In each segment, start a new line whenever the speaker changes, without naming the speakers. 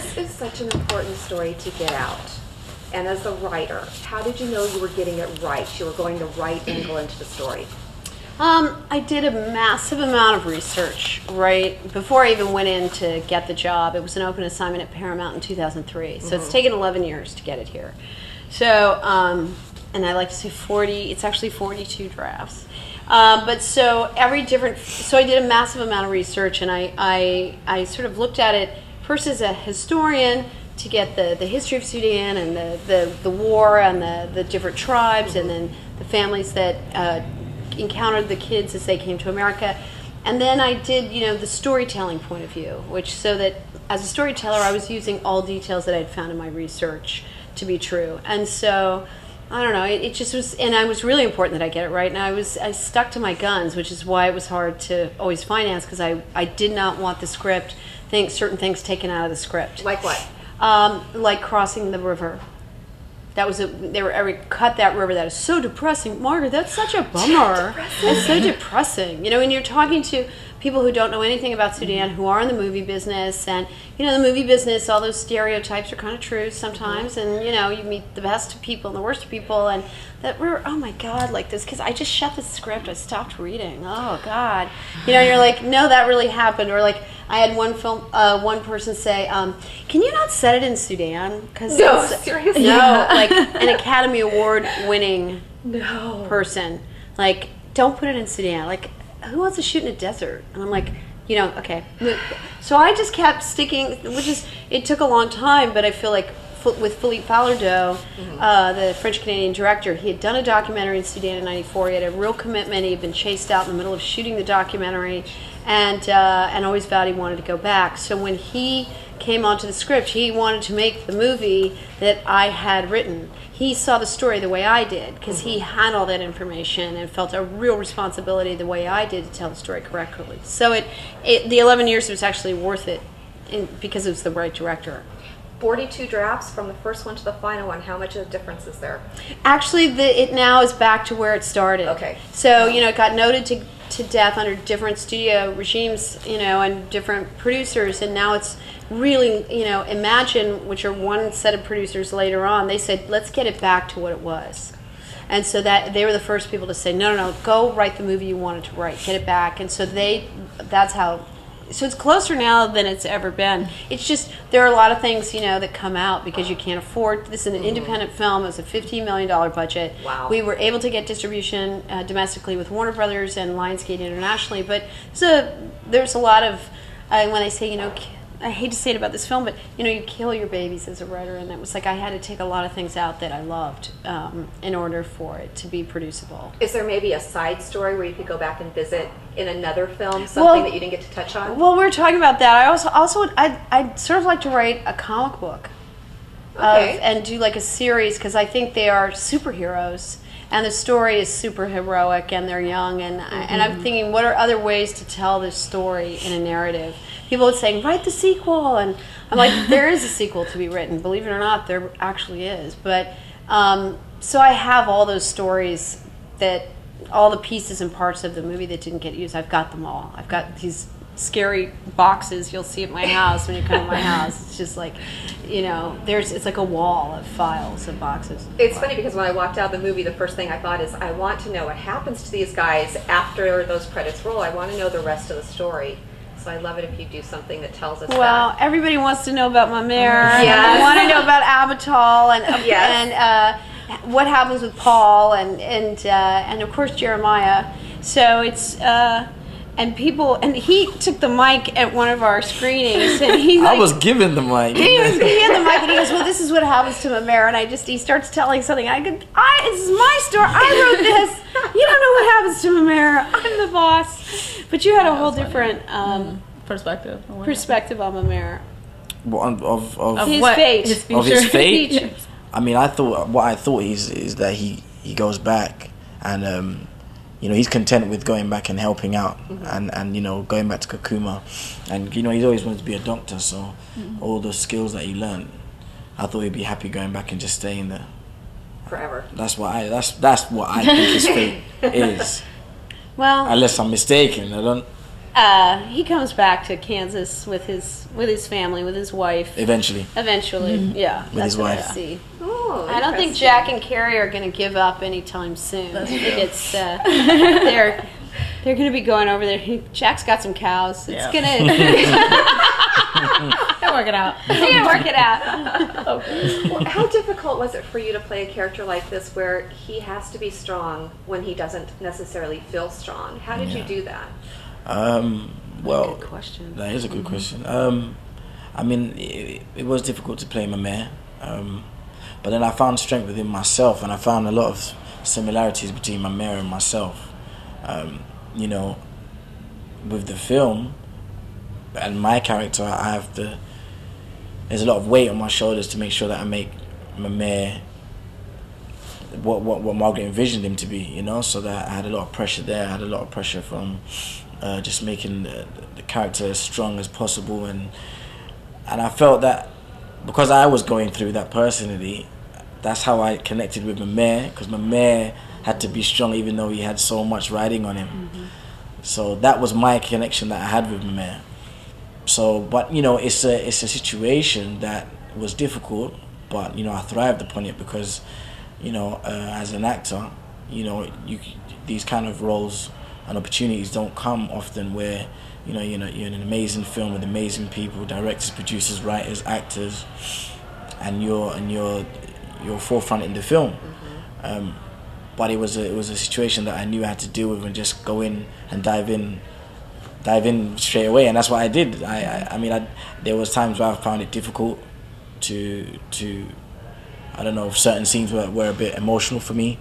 This is such an important story to get out. And as a writer, how did you know you were getting it right? You were going the right angle into the story.
I did a massive amount of research right before I even went in to get the job. It was an open assignment at Paramount in 2003, so it's taken 11 years to get it here. So, and I like to say 40, it's actually 42 drafts. But so so I did a massive amount of research, and I sort of looked at it first as a historian to get the history of Sudan and the war and the different tribes, and then the families that encountered the kids as they came to America. And then I did, the storytelling point of view, so that as a storyteller, I was using all details that I'd found in my research to be true. And so, I don't know, it just was, and it was really important that I get it right. And I stuck to my guns, which is why it was hard to always finance, because I did not want the script, certain things taken out of the script.
Like what?
Like crossing the river. That was I cut that river. That is so depressing, Margaret. That's such a bummer. It's so depressing. When you're talking to people who don't know anything about Sudan, who are in the movie business, and the movie business, all those stereotypes are kind of true sometimes, and you meet the best of people and the worst of people, and that river. Oh my God, like this, because I just shut the script. I stopped reading. Oh God, you're like, no, that really happened, or like. I had one person say, "Can you not set it in Sudan?" Because
seriously,
no, like an Academy Award winning person, like don't put it in Sudan. Like, who wants to shoot in a desert? And I'm like, okay. So I just kept sticking, it took a long time, but I feel like with Philippe Falardeau, the French-Canadian director, he had done a documentary in Sudan in '94. He had a real commitment. He had been chased out in the middle of shooting the documentary, and always vowed he wanted to go back. So when he came onto the script, he wanted to make the movie that I had written. He saw the story the way I did, because he had all that information and felt a real responsibility the way I did to tell the story correctly. So the 11 years was actually worth it because it was the right director.
42 drafts from the first one to the final one. How much of a difference is there?
Actually, it now is back to where it started.
Okay.
So, it got noted to death under different studio regimes, and different producers, and now it's really, Imagine, which are one set of producers later on, they said, let's get it back to what it was. And so that they were the first people to say, no, go write the movie you wanted to write, get it back. And so that's how. So it's closer now than it's ever been. It's just, there are a lot of things, that come out because you can't afford. This is an independent film. It was a $15 million budget.
Wow.
We were able to get distribution domestically with Warner Brothers and Lionsgate internationally. But there's a lot of, when I say, I hate to say it about this film, but you kill your babies as a writer, and it was like I had to take a lot of things out that I loved in order for it to be producible.
Is there maybe a side story where you could go back and visit in another film, something that you didn't get to touch on?
Well, we were talking about that. I'd sort of like to write a comic book, and do like a series, because I think they are superheroes. And the story is super heroic, and they're young, and I'm thinking, what are other ways to tell this story in a narrative? People are saying, write the sequel, and I'm like, there is a sequel to be written. Believe it or not, there actually is. But so I have all those stories, all the pieces and parts of the movie that didn't get used. I've got them all. I've got these scary boxes you'll see at my house when you come to my house. It's just like, it's like a wall of files and boxes.
It's funny because when I walked out of the movie, the first thing I thought is, I want to know what happens to these guys after those credits roll. I want to know the rest of the story. So I love it if you do something that tells us that.
Everybody wants to know about my mare.
Yes.
I want to know about Abital and what happens with Paul and of course Jeremiah. So it's and he took the mic at one of our screenings, and
I was given the mic.
He had the mic, and he goes, "Well, this is what happens to Mamere," and he starts telling something. I go, "This is my story. I wrote this. You don't know what happens to Mamere. I'm the boss." But you had a whole different
perspective
on Mamere.
Of
his
what?
fate.
His future.
Of his fate.
Yes.
I mean, what I thought is that he goes back and. He's content with going back and helping out, and going back to Kakuma, and he's always wanted to be a doctor. So all the skills that he learned, I thought he'd be happy going back and just staying there
forever.
That's what I think his fate is.
Well,
unless I'm mistaken, I don't.
He comes back to Kansas with his family, with his wife.
Eventually,
yeah.
With his wife.
I see.
Oh,
I don't think Jack and Carrie are going to give up anytime soon. I think it's they're going to be going over there. Jack's got some cows. It's going to
They'll work it out.
they'll work it out.
Well, how difficult was it for you to play a character like this where he has to be strong when he doesn't necessarily feel strong? How did you do that?
Well,
Good question.
that is a good question. I mean, it was difficult to play my mare, but then I found strength within myself, and I found a lot of similarities between my mare and myself. You know, with the film and my character, there's a lot of weight on my shoulders to make sure that I make my mare what Margaret envisioned him to be, you know, so that I had a lot of pressure there. I had a lot of pressure from just making the character as strong as possible, and I felt that because I was going through that personally, that's how I connected with my mare, because my mare had to be strong even though he had so much riding on him. So that was my connection that I had with my mare. So, but you know, it's a situation that was difficult, but you know, I thrived upon it because, you know, as an actor, you know, these kind of roles and opportunities don't come often where, you know, you're in an amazing film with amazing people, directors, producers, writers, actors, and you're forefront in the film. But it was a situation that I knew I had to deal with and just go in and dive in straight away, and that's what I did. I mean, there was times where I found it difficult to I don't know, certain scenes were a bit emotional for me.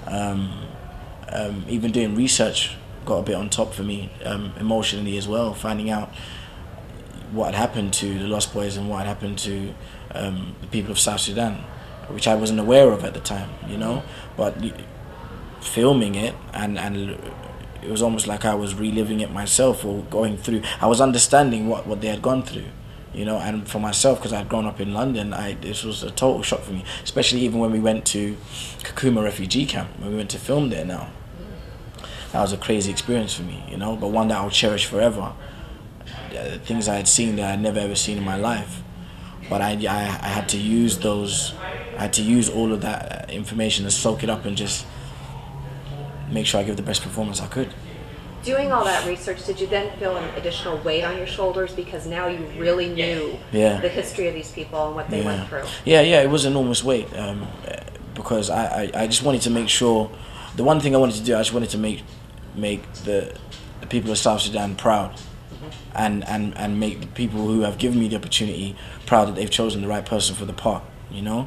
Even doing research got a bit on top for me, emotionally as well, finding out what had happened to the Lost Boys and what had happened to the people of South Sudan, which I wasn't aware of at the time, you know. But filming it, and it was almost like I was reliving it myself, or going through, I was understanding what they had gone through, you know. And for myself, because I'd grown up in London, this was a total shock for me, especially even when we went to Kakuma refugee camp, when we went to film there now. That was a crazy experience for me, you know, but one that I'll cherish forever. Things I had seen that I'd never ever seen in my life, but I had to use all of that information and soak it up and just make sure I give the best performance I could.
Doing all that research, did you then feel an additional weight on your shoulders because now you really knew the history of these people and what they went through? Yeah,
it was an enormous weight, because I just wanted to make sure, the one thing I wanted to do, I just wanted to make the people of South Sudan proud, and make the people who have given me the opportunity proud that they've chosen the right person for the part, you know.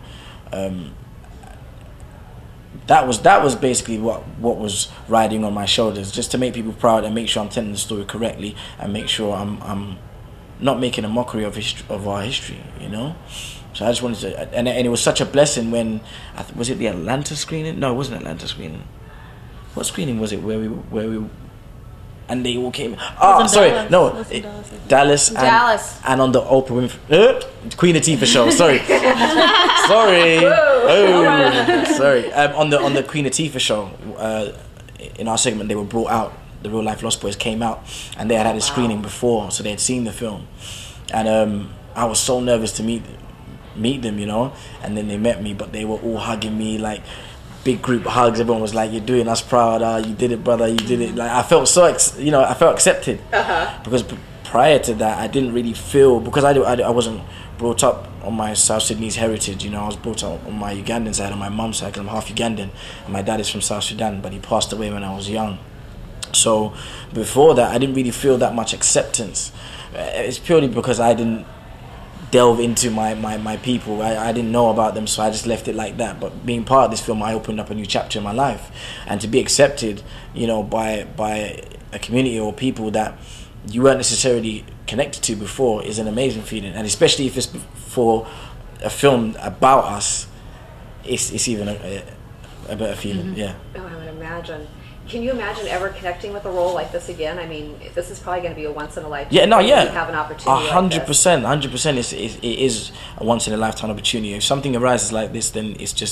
That was basically what was riding on my shoulders, just to make people proud and make sure I'm telling the story correctly, and make sure I'm not making a mockery of our history, you know. So I just wanted to, and it was such a blessing when, was it the Atlanta screening? No, it wasn't Atlanta screening. What screening was it where we and they all came? Oh, sorry, Dallas. No, Dallas. And on the Oprah Winfrey, Queen Latifah show. Sorry, sorry. Sorry. On the Queen Latifah show, in our segment, they were brought out. The Real Life Lost Boys came out, and they had a screening before, so they had seen the film, and I was so nervous to meet them, you know. And then they met me, but they were all hugging me like big group hugs. Everyone was like, "You're doing us proud. You did it, brother. You did it." Like, I felt so, I felt accepted. Because prior to that, I didn't really feel, because I wasn't brought up on my South Sudanese heritage. You know, I was brought up on my Ugandan side, on my mum's side, 'cause I'm half Ugandan, and my dad is from South Sudan, but he passed away when I was young. So before that, I didn't really feel that much acceptance. It's purely because I didn't delve into my people. I didn't know about them, so I just left it like that. But being part of this film, I opened up a new chapter in my life, and to be accepted, you know, by a community or people that you weren't necessarily connected to before is an amazing feeling. And especially if it's for a film about us, it's even a better feeling. Yeah.
Oh, I would imagine. Can you imagine ever connecting with a role like this again? I mean, this is probably going to be a once in a lifetime.
Yeah, no, yeah.
You have an opportunity.
100%. It is a once in a lifetime opportunity. If something arises like this, then it's just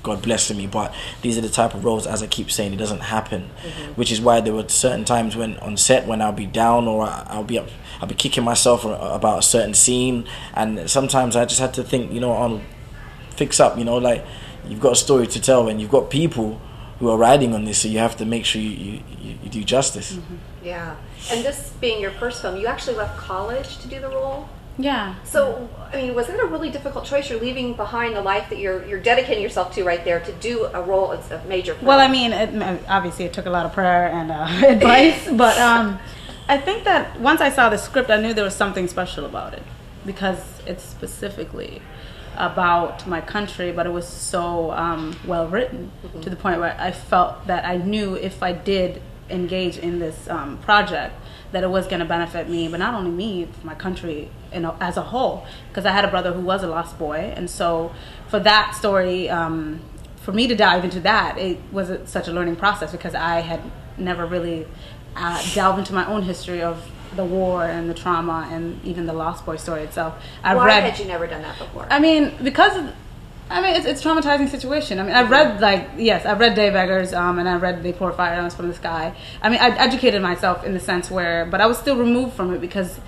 God blessing me, but these are the type of roles, as I keep saying, it doesn't happen. Which is why there were certain times when on set when I'll be down, or I'll be kicking myself about a certain scene, and sometimes I just had to think, you know, Arnold, fix up, you know, like, you've got a story to tell and you've got people who are riding on this, so you have to make sure you do justice.
Yeah. And this being your first film, you actually left college to do the role?
Yeah.
So, I mean, was that a really difficult choice? You're leaving behind the life that you're dedicating yourself to right there to do a role as a major film.
Well, I mean, obviously it took a lot of prayer and advice, but I think that once I saw the script, I knew there was something special about it, because it's specifically about my country, but it was so well written to the point where I felt that I knew if I did engage in this project, that it was going to benefit me, but not only me, my country, you know, as a whole. Because I had a brother who was a lost boy, and so for that story, for me to dive into that, it was such a learning process, because I had never really delved into my own history of the war and the trauma and even the lost boy story itself.
Why had you never done that before?
I mean, because it's a traumatizing situation. I mean, I've read, I've read Dave Eggers, and I read They Pour Fire from the Sky. I mean, I educated myself in the sense where, but I was still removed from it, because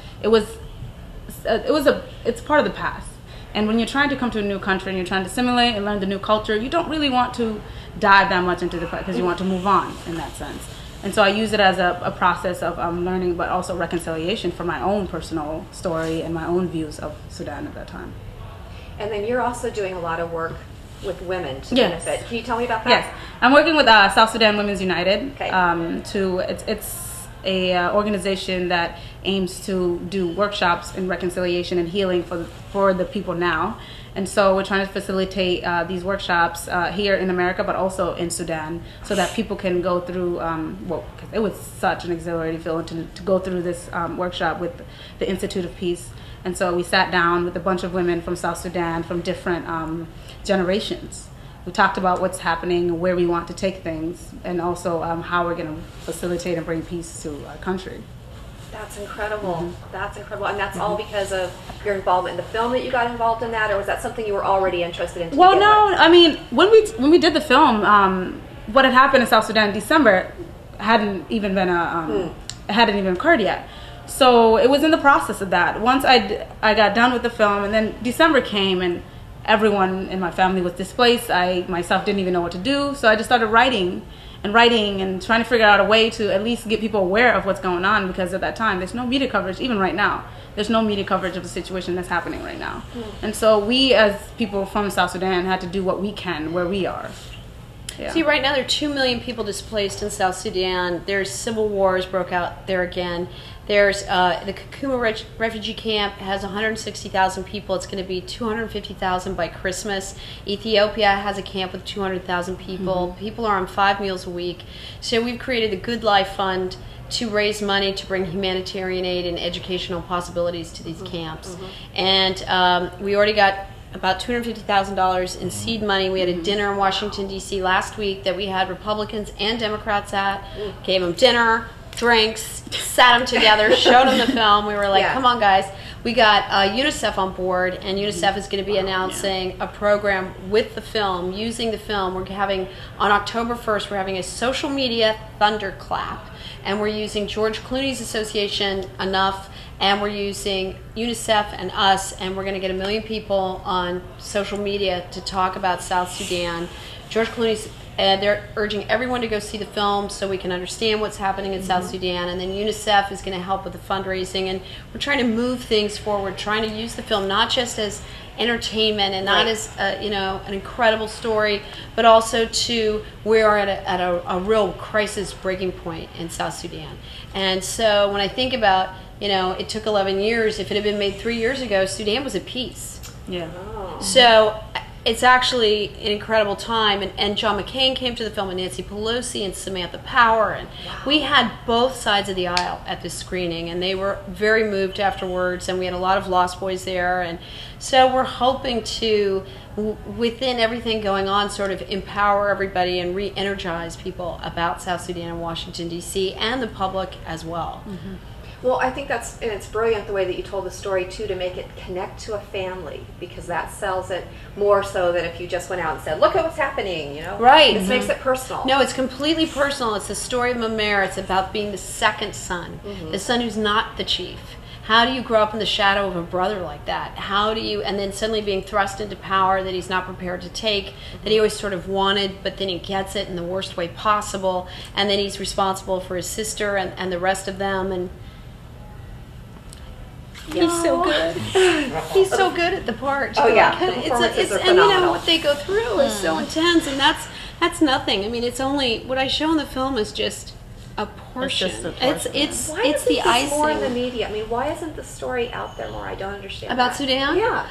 it's part of the past. And when you're trying to come to a new country and you're trying to assimilate and learn the new culture, you don't really want to dive that much into the past, because you want to move on in that sense. And so I use it as a process of learning, but also reconciliation for my own personal story and my own views of Sudan at that time.
And then you're also doing a lot of work with women to
Yes.
benefit. Can you tell me about that?
Yes, I'm working with South Sudan Women's United.
Okay.
It's a organization that aims to do workshops in reconciliation and healing for the people now. And so we're trying to facilitate these workshops here in America, but also in Sudan, so that people can go through, cause it was such an exhilarating feeling to go through this workshop with the Institute of Peace. And so we sat down with a bunch of women from South Sudan from different generations. We talked about what's happening, where we want to take things, and also how we're going to facilitate and bring peace to our country.
That's incredible. That's incredible. And that's all because of your involvement in the film that you got involved in that, or was that something you were already interested in?
Well, no. I mean, when we did the film, what had happened in South Sudan in December hadn't even been it hadn't even occurred yet. So it was in the process of that. Once I got done with the film, and then December came, and everyone in my family was displaced. I myself didn't even know what to do, so I just started writing and trying to figure out a way to at least get people aware of what's going on, because at that time there's no media coverage. Even right now, there's no media coverage of the situation that's happening right now. And so we, as people from South Sudan, had to do what we can where we are. Yeah.
See, right now there are 2 million people displaced in South Sudan. There's civil wars broke out there again. There's the Kakuma refugee camp has 160,000 people. It's going to be 250,000 by Christmas. Ethiopia has a camp with 200,000 people. People are on 5 meals a week. So we've created the Good Life Fund to raise money to bring humanitarian aid and educational possibilities to these camps. And we already got about $250,000 in seed money. We had a dinner in Washington, D.C. last week that we had Republicans and Democrats at. Gave them dinner, drinks, sat them together, showed them the film. We were like, come on, guys. We got UNICEF on board, and UNICEF is going to be announcing a program with the film, using the film. We're having, on October 1st, we're having a social media thunderclap, and we're using George Clooney's association, Enough, and we're using UNICEF and us, and we're going to get 1 million people on social media to talk about South Sudan. George Clooney's they're urging everyone to go see the film so we can understand what's happening in South Sudan, and then UNICEF is going to help with the fundraising, and we're trying to move things forward, trying to use the film not just as entertainment and not as an incredible story, but also to we are at a real crisis breaking point in South Sudan. And so when I think about it took 11 years. If it had been made 3 years ago, Sudan was at peace.
Yeah.
So it's actually an incredible time, and John McCain came to the film, and Nancy Pelosi and Samantha Power, and we had both sides of the aisle at this screening, and they were very moved afterwards, and we had a lot of Lost Boys there, and so we're hoping to, within everything going on, sort of empower everybody and re-energize people about South Sudan and Washington, D.C., and the public as well.
Well, I think and it's brilliant the way that you told the story too, to make it connect to a family, because that sells it more so than if you just went out and said, look at what's happening, you know?
Right.
This makes it personal.
No, it's completely personal. It's the story of Mamer. It's about being the second son, the son who's not the chief. How do you grow up in the shadow of a brother like that? How do you, and then suddenly being thrust into power that he's not prepared to take, that he always sort of wanted, but then he gets it in the worst way possible, and then he's responsible for his sister and the rest of them, and he's so good. He's so good at the part.
Oh yeah,
it's and you know what they go through is so intense, and that's nothing. I mean, it's only what I show in the film is just a portion.
It's just a portion.
It's the icing.
More in the media? I mean, why isn't the story out there more? I don't understand.
About
that.
Sudan?
Yeah,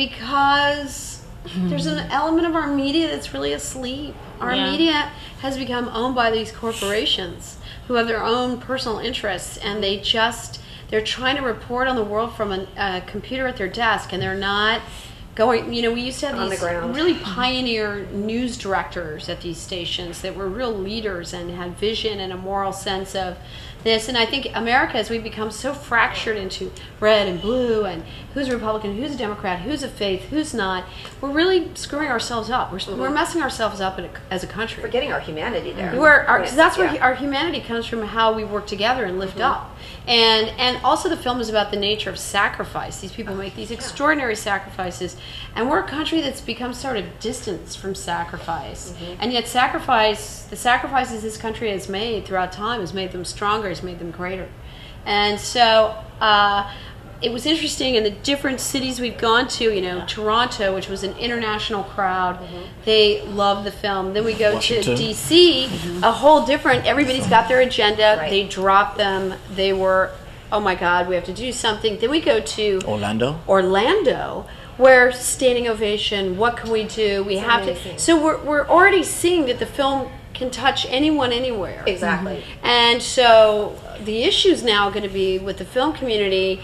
because there's an element of our media that's really asleep. Our media has become owned by these corporations who have their own personal interests, and they're trying to report on the world from a computer at their desk, and they're not going, you know, we used to have these really pioneer news directors at these stations that were real leaders and had vision and a moral sense of this. And I think America, as we become so fractured into red and blue and who's a Republican, who's a Democrat, who's a faith, who's not, we're really screwing ourselves up. We're messing ourselves up as a country.
Forgetting our humanity there.
Because that's where our humanity comes from, how we work together and lift up. And also the film is about the nature of sacrifice. These people make these extraordinary sacrifices, and we're a country that's become sort of distanced from sacrifice. And yet the sacrifices this country has made throughout time has made them stronger, has made them greater. And so it was interesting in the different cities we've gone to, you know, Toronto, which was an international crowd, they loved the film. Then we go
Washington.
to DC, a whole different, everybody's got their agenda, they drop them, they were, oh my God, we have to do something. Then we go to Orlando, where standing ovation, what can we do? We have to, so we're already seeing that the film can touch anyone, anywhere.
Exactly.
And so the issue's now going to be with the film community.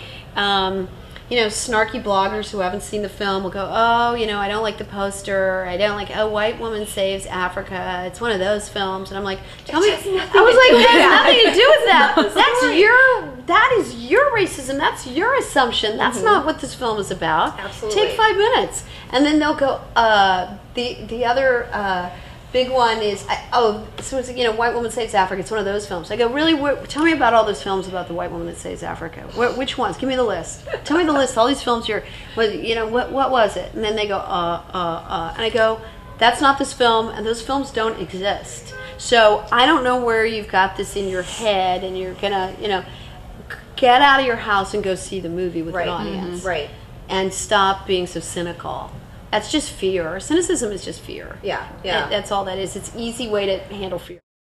You know, snarky bloggers who haven't seen the film will go, oh, you know, I don't like the poster. I don't like, oh, white woman saves Africa. It's one of those films. And I'm like, tell me. I was like, it has nothing to do with that. That is your racism. That's your assumption. That's not what this film is about.
Absolutely.
Take 5 minutes. And then they'll go, the other big one is, so it's, you know, White Woman Saves Africa. It's one of those films. I go, really? Tell me about all those films about the white woman that saves Africa. Which ones? Give me the list. Tell me the list. All these films here. You know, what was it? And then they go, and I go, that's not this film, and those films don't exist. So I don't know where you've got this in your head, and you're gonna, you know, get out of your house and go see the movie with an audience, and stop being so cynical. That's just fear. Cynicism is just fear.
Yeah.
That's all that is. It's an easy way to handle fear.